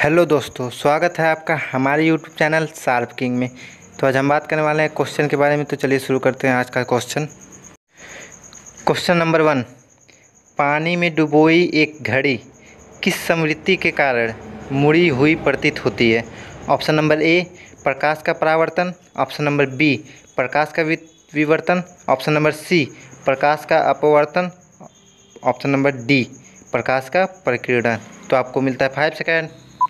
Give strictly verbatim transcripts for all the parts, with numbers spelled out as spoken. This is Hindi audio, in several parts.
हेलो दोस्तों, स्वागत है आपका हमारे यूट्यूब चैनल शार्प किंग में। तो आज हम बात करने वाले हैं क्वेश्चन के बारे में। तो चलिए शुरू करते हैं आज का क्वेश्चन। क्वेश्चन नंबर वन, पानी में डुबोई एक घड़ी किस समृद्धि के कारण मुड़ी हुई प्रतीत होती है? ऑप्शन नंबर ए, प्रकाश का परावर्तन। ऑप्शन नंबर बी, प्रकाश का विवर्तन। ऑप्शन नंबर सी, प्रकाश का अपवर्तन। ऑप्शन नंबर डी, प्रकाश का प्रकीर्णन। तो आपको मिलता है फाइव सेकेंड।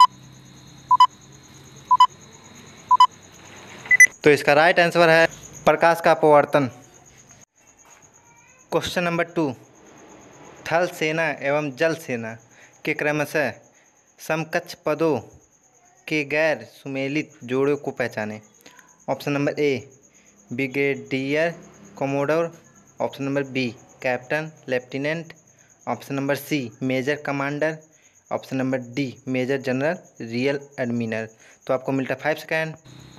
तो इसका राइट आंसर है प्रकाश का अपवर्तन। क्वेश्चन नंबर टू, थल सेना एवं जल सेना के क्रमशः समकक्ष पदों के गैर सुमेलित जोड़ों को पहचानें। Option number A, brigadier commodore. Option number B, captain lieutenant. Option number C, major commander. Option number D, major general rear admiral. तो आपको मिलता है फाइव सेकेंड।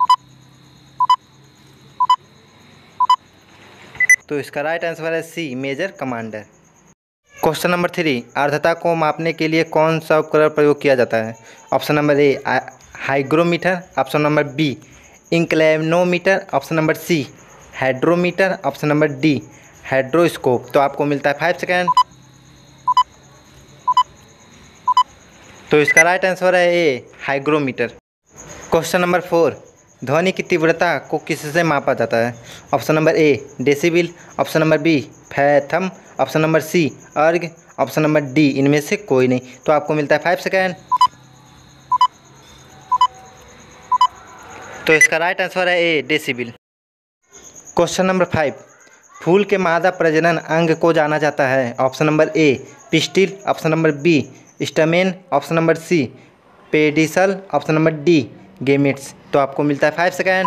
तो इसका राइट आंसर है C, major commander. Question number three, आर्द्रता को मापने के लिए कौन सा उपकरण प्रयोग किया जाता है? Option number A, hygrometer. Option number B, inclinometer. Option number C, hydrometer. Option number D, hydroscope. तो आपको मिलता है फाइव सेकेंड। तो इसका राइट आंसर है A, hygrometer. Question number four, ध्वनि की तीव्रता को किससे मापा जाता है? Option number A, decibel. Option number B, fathom. Option number C, erg. Option number D, इनमें से कोई नहीं। तो आपको मिलता है फाइव सेकेंड। तो इसका राइट आंसर है A, decibel. Question number five, फूल के मादा प्रजनन अंग को जाना जाता है। Option number A, pistil. Option number B, stamen. Option number C, pedicel. Option number D, gametes. तो आपको मिलता है फाइव सेकेंड।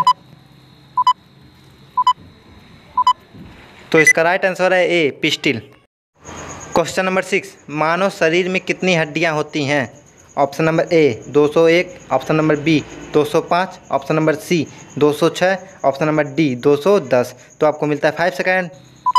तो इसका राइट आंसर है A, pistil. Question number six, मानव शरीर में कितनी हड्डियां होती हैं? ऑप्शन नंबर ए, दो सौ एक। ऑप्शन नंबर बी, दो सौ पाँच। ऑप्शन नंबर सी, दो सौ छह। ऑप्शन नंबर डी, दो सौ दस। तो आपको मिलता है फाइव सेकेंड।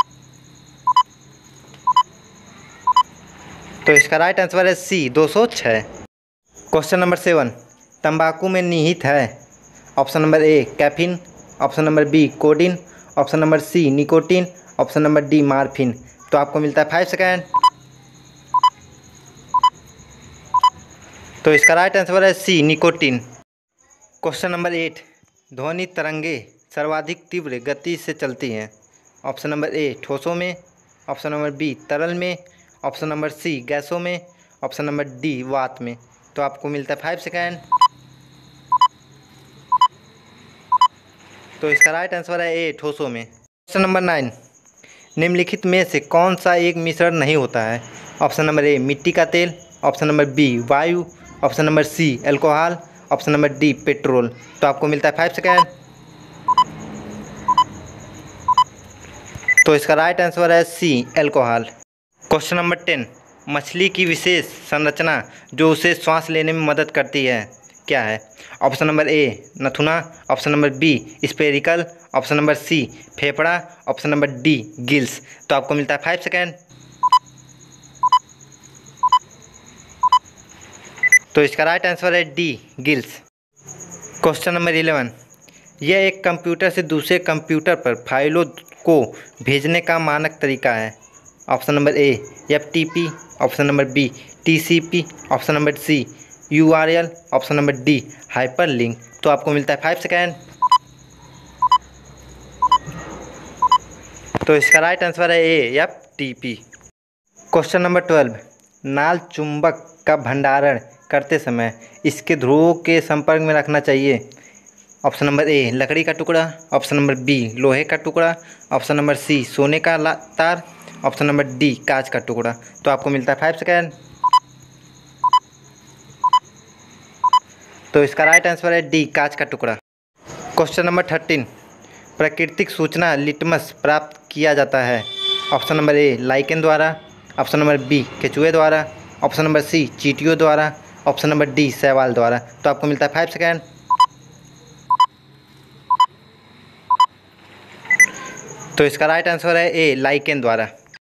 तो इसका राइट आंसर है सी, दो सौ छह। क्वेश्चन नंबर सेवन, तंबाकू में निहित है। Option number A, caffeine. Option number B, codeine. Option number C, nicotine. Option number D, morphine. तो आपको मिलता है फाइव सेकेंड। तो इसका राइट आंसर है C, nicotine. Question number eight, ध्वनि तरंगे सर्वाधिक तीव्र गति से चलती हैं। ऑप्शन नंबर ए, ठोसों में। ऑप्शन नंबर बी, तरल में। ऑप्शन नंबर सी, गैसों में। ऑप्शन नंबर डी, वात में। तो आपको मिलता है फाइव सेकेंड। तो इसका राइट आंसर है ए, ठोसों में। क्वेश्चन नंबर नाइन, निम्नलिखित में से कौन सा एक मिश्रण नहीं होता है? ऑप्शन नंबर ए, मिट्टी का तेल। ऑप्शन नंबर बी, वायु। Option number C, alcohol. Option number D, petrol. तो आपको मिलता है फाइव सेकेंड। तो इसका राइट आंसर है C, alcohol. Question number ten, मछली की विशेष संरचना जो उसे श्वास लेने में मदद करती है क्या है? ऑप्शन नंबर ए, नथुना। Option number B, spiracle. Option number C, फेफड़ा। Option number D, gills. तो आपको मिलता है फाइव सेकेंड। तो इसका राइट आंसर है D, gills. Question number eleven, यह एक कंप्यूटर से दूसरे कंप्यूटर पर फाइलों को भेजने का मानक तरीका है। Option number A, F T P. Option number B, T C P. Option number C, U R L. Option number D, hyperlink. तो आपको मिलता है फाइव सेकेंड। तो इसका राइट आंसर है A, F T P. Question number twelve, नाल चुंबक का भंडारण करते समय इसके ध्रुवों के संपर्क में रखना चाहिए। ऑप्शन नंबर ए, लकड़ी का टुकड़ा। ऑप्शन नंबर बी, लोहे का टुकड़ा। ऑप्शन नंबर सी, सोने का तार। ऑप्शन नंबर डी, कांच का टुकड़ा। तो आपको मिलता है फाइव सेकेंड। तो इसका राइट आंसर है डी, कांच का टुकड़ा। क्वेश्चन नंबर थर्टीन, प्राकृतिक सूचना लिटमस प्राप्त किया जाता है। ऑप्शन नंबर ए, लाइकेन द्वारा। ऑप्शन नंबर बी, केचुए द्वारा। ऑप्शन नंबर सी, चींटियों द्वारा। ऑप्शन नंबर डी, शैवाल द्वारा। तो आपको मिलता है फाइव सेकेंड। तो इसका राइट आंसर है ए, लाइकेन द्वारा।